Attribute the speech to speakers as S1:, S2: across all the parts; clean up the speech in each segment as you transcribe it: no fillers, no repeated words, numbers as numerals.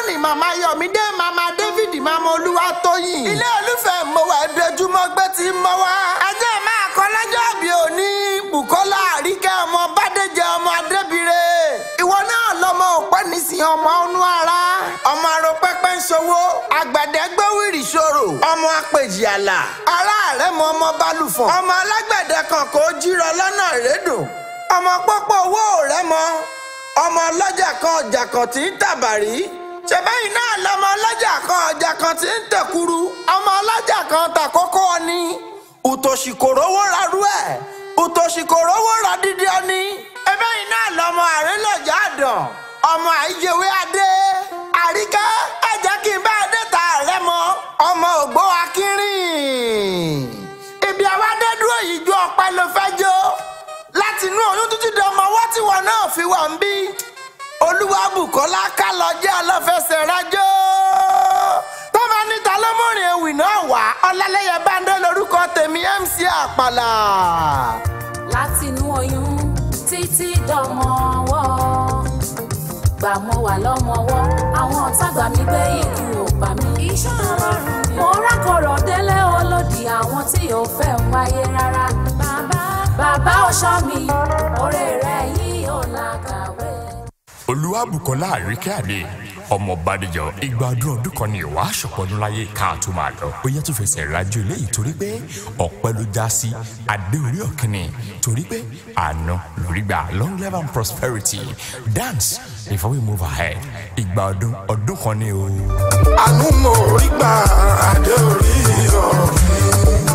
S1: Solomoni, Mama Yomide, Mama David, Mama Olúwatóyìn. Ilé olúfẹ́ mo wà dojúmọ́ gbé tí mo wá. Ẹjẹ́ máa kọ́ lọ́jọ́ bí òní. Bùkọ́lá Àríkẹ́ ọmọ Bádéjẹ ọmọ Adébíre. Ìwọ náà lọmọ òpẹ́ nísìnyí ọmọ ọnú ara. Ọmọ aró pẹ́pẹ́ ń ṣòwò. Àgbàdẹ gbówìrì ṣòro. Ọmọ apèjì àlà. Ará rẹ̀ mọ ọmọ Balùfọ̀n. Ọmọ alágbẹ̀dẹ kan kò jírọ lọ́nà ìrédò. Ọmọ pọ́pọ́ owó rẹ̀ mọ. Ọmọ ọlọ́jà kan ọjà kan tí ń tàbàrí. Ṣèbẹ́yìn náà lọmọ ọlọ́jà kan ọjà kan tí ń tẹ̀kuru. Ọmọ ọlọ́jà kan tàkókò ọní. Òtòṣìkòrówó rarú ẹ̀. Òtòṣìkòrówó ra dídí ọní. Ẹbẹ́yìn náà lọmọ àrílọ̀jà àdàn. Ọmọ àìjẹwé adé. Àríkẹ́ ẹ jẹ́ kí n bá adé ta rẹ mọ. Ọmọ ògbó akínrìn. Ibi àwa dé dúró yìí ju ọpẹ́ ló fẹ́ jó. Láti inú oyún títí di ọmọ ọwọ́ tí wọn náà fi wà ń bí. Olúwabùkọ́lá ká lọ jẹ́ ọlọ́fẹsẹ̀ rájọ́. Tó máa níta ló mọ̀rin ewì náà wá. Ọlálẹ́yẹ Bándé lórúkọ tèmi MC Àpàlà.
S2: Láti inú oyún títí dọmọ ọwọ́. Gbà mọ́ wà lọ́mọ ọwọ́. Àwọn ọ̀tá gbà mí gbé ikú ò pa mí. Iṣẹ́ Ọlọ́run ni. Mo rákọ̀rọ̀ délé olódì àwọn tí yóò fẹ́ ń wáyé rárá. Bàbá ọ̀ṣọ́ mi, oore rẹ̀ yìí ò lákàwé.
S3: Olúwabùkọ́lá Àríkẹ́ Àdé ọmọ Bádéjọ igba ọdún kan ní ìwà àṣọpọ̀nù láyé ká tó máa lọ. Ó yẹ tó fẹsẹ̀ rájò eléyìí torí pé ọ̀pẹ ló já sí adé orí ọ̀kìnì torí pé àná lórí gbà long life and prosperity dance before we move ahead. Igba ọdún kan ní o.
S4: Àánú mo rí gbà adé orí ọ̀kìnì.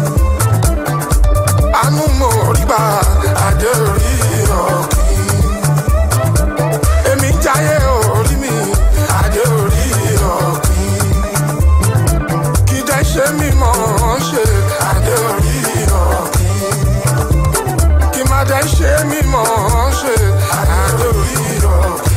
S4: Àánú mo rí gbà adé orí ọ̀kìnì. Èmi jáyé orí mi adé orí ọ̀kìnì. Kì í dẹ́ ṣe mímọ́ ṣe adé orí ọ̀kìnì. Kì má dẹ́ ṣe mímọ́ ṣe adé orí ọ̀kìnì.